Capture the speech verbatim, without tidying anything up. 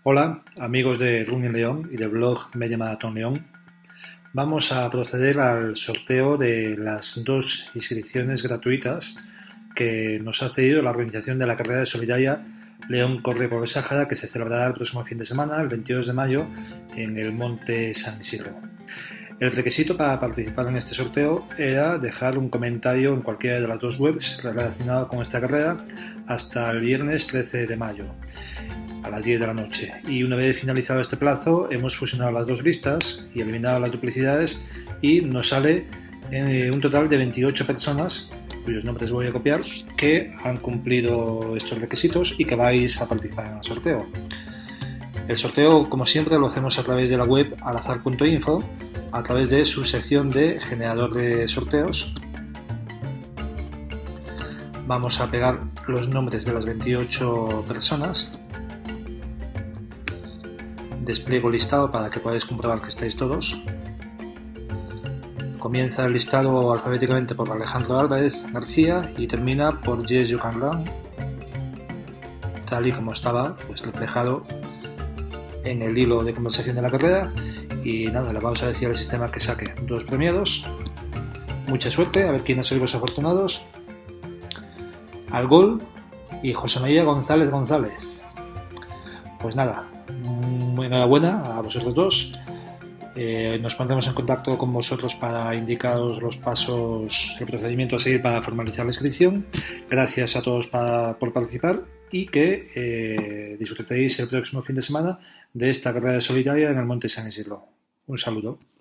Hola, amigos de Running León y del blog Media Maratón León. Vamos a proceder al sorteo de las dos inscripciones gratuitas que nos ha cedido la organización de la carrera de solidaria León Corre por el Sáhara, que se celebrará el próximo fin de semana, el veintidós de mayo, en el Monte San Isidro. El requisito para participar en este sorteo era dejar un comentario en cualquiera de las dos webs relacionado con esta carrera hasta el viernes trece de mayo a las diez de la noche, y una vez finalizado este plazo hemos fusionado las dos listas y eliminado las duplicidades y nos sale eh, un total de veintiocho personas cuyos nombres voy a copiar, que han cumplido estos requisitos y que vais a participar en el sorteo. El sorteo, como siempre, lo hacemos a través de la web alazar punto info, a través de su sección de generador de sorteos. Vamos a pegar los nombres de las veintiocho personas. Despliego el listado para que podáis comprobar que estáis todos. Comienza el listado alfabéticamente por Alejandro Álvarez García y termina por Yes You Can Run, tal y como estaba pues reflejado en el hilo de conversación de la carrera. Y nada, le vamos a decir al sistema que saque dos premiados. Mucha suerte, a ver quiénes sois los afortunados. Al gol y José María González González. Pues nada, muy enhorabuena a vosotros dos. Eh, nos pondremos en contacto con vosotros para indicaros los pasos, el procedimiento a seguir para formalizar la inscripción. Gracias a todos para, por participar y que eh, disfrutéis el próximo fin de semana de esta carrera solidaria en el Monte San Isidro. Un saludo.